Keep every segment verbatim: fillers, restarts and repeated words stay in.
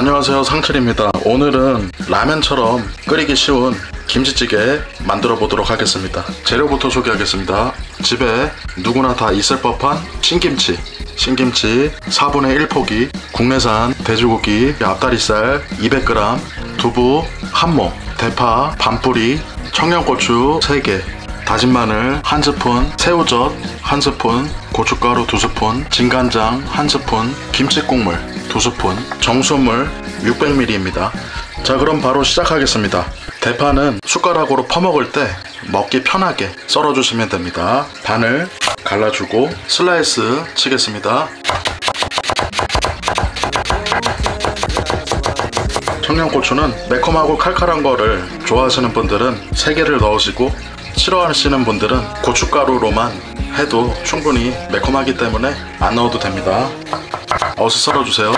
안녕하세요, 상철입니다. 오늘은 라면처럼 끓이기 쉬운 김치찌개 만들어 보도록 하겠습니다. 재료부터 소개하겠습니다. 집에 누구나 다 있을 법한 신김치 신김치 사분의 일 포기, 국내산 돼지고기 앞다리살 이백 그램, 두부 한 모, 대파 반 뿌리, 청양고추 세 개, 다진 마늘 한 스푼, 새우젓 한 스푼, 고춧가루 두 스푼, 진간장 한 스푼, 김치국물 두 스푼, 정수물 육백 밀리리터입니다. 자, 그럼 바로 시작하겠습니다. 대파는 숟가락으로 퍼먹을 때 먹기 편하게 썰어주시면 됩니다. 반을 갈라주고 슬라이스 치겠습니다. 청양고추는 매콤하고 칼칼한 거를 좋아하시는 분들은 세 개를 넣으시고, 싫어하시는 분들은 고춧가루로만 해도 충분히 매콤하기 때문에 안 넣어도 됩니다. 어서 썰어주세요.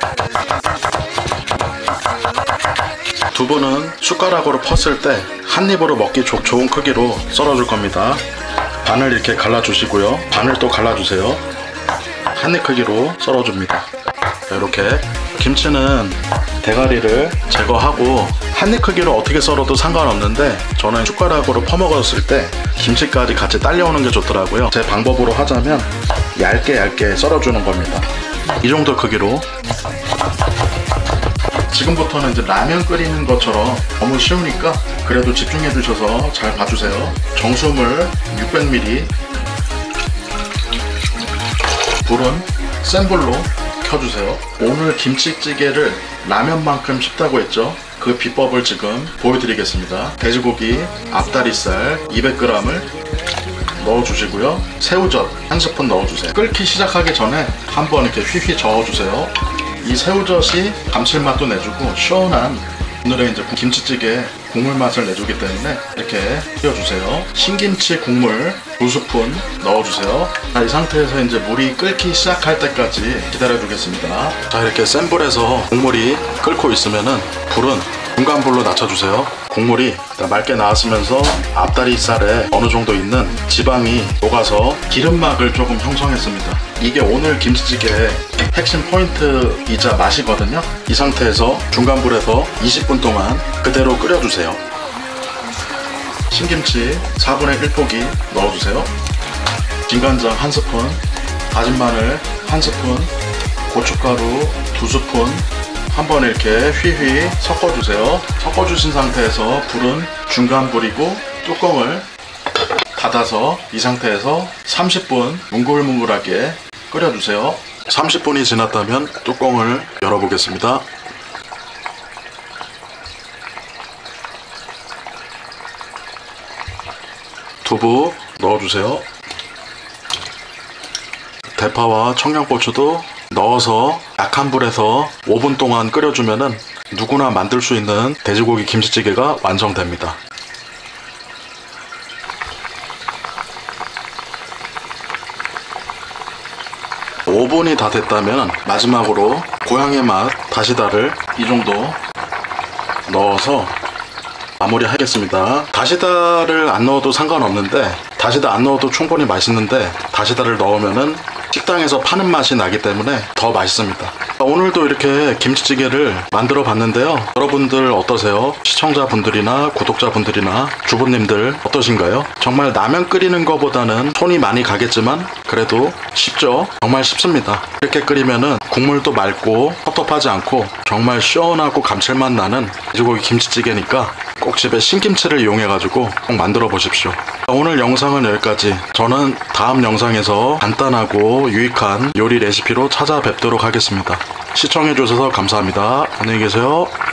두부는 숟가락으로 펐을 때 한 입으로 먹기 조, 좋은 크기로 썰어줄 겁니다. 반을 이렇게 갈라주시고요. 반을 또 갈라주세요. 한 입 크기로 썰어줍니다. 이렇게 김치는 대가리를 제거하고 한 입 크기로 어떻게 썰어도 상관없는데, 저는 숟가락으로 퍼먹었을 때 김치까지 같이 딸려오는 게 좋더라고요. 제 방법으로 하자면 얇게 얇게 썰어주는 겁니다. 이 정도 크기로. 지금부터는 이제 라면 끓이는 것처럼 너무 쉬우니까 그래도 집중해 주셔서 잘 봐주세요. 정수물 육백 밀리리터, 불은 센 불로 켜주세요. 오늘 김치찌개를 라면만큼 쉽다고 했죠? 그 비법을 지금 보여드리겠습니다. 돼지고기 앞다리살 이백 그램을 넣어주시고요. 새우젓 한 스푼 넣어주세요. 끓기 시작하기 전에 한번 이렇게 휘휘 저어주세요. 이 새우젓이 감칠맛도 내주고 시원한 오늘의 이제 김치찌개 국물 맛을 내주기 때문에 이렇게 띄워주세요. 신김치 국물 두 스푼 넣어주세요. 자, 이 상태에서 이제 물이 끓기 시작할 때까지 기다려주겠습니다. 자, 이렇게 센 불에서 국물이 끓고 있으면은 불은 중간 불로 낮춰주세요. 국물이 맑게 나왔으면서 앞다리살에 어느 정도 있는 지방이 녹아서 기름막을 조금 형성했습니다. 이게 오늘 김치찌개의 핵심 포인트이자 맛이거든요. 이 상태에서 중간 불에서 이십 분 동안 그대로 끓여주세요. 신김치 사분의 일 포기 넣어주세요. 진간장 한 스푼, 다진 마늘 한 스푼, 고춧가루 두 스푼, 한번 이렇게 휘휘 섞어주세요. 섞어주신 상태에서 불은 중간 불이고 뚜껑을 닫아서 이 상태에서 삼십 분 뭉글뭉글하게 끓여주세요. 삼십 분이 지났다면 뚜껑을 열어보겠습니다. 두부 넣어주세요. 대파와 청양고추도 넣어서 약한 불에서 오 분 동안 끓여주면은 누구나 만들 수 있는 돼지고기 김치찌개가 완성됩니다. 오 분이 다 됐다면 마지막으로 고향의 맛 다시다를 이 정도 넣어서 마무리 하겠습니다. 다시다를 안 넣어도 상관없는데, 다시다 안 넣어도 충분히 맛있는데 다시다를 넣으면은 식당에서 파는 맛이 나기 때문에 더 맛있습니다. 오늘도 이렇게 김치찌개를 만들어 봤는데요. 여러분들 어떠세요? 시청자분들이나 구독자분들이나 주부님들 어떠신가요? 정말 라면 끓이는 것보다는 손이 많이 가겠지만 그래도 쉽죠? 정말 쉽습니다. 이렇게 끓이면은 국물도 맑고 텁텁하지 않고 정말 시원하고 감칠맛 나는 돼지고기 김치찌개니까 꼭 집에 신김치를 이용해 가지고 꼭 만들어 보십시오. 오늘 영상은 여기까지. 저는 다음 영상에서 간단하고 유익한 요리 레시피로 찾아뵙도록 하겠습니다. 시청해 주셔서 감사합니다. 안녕히 계세요.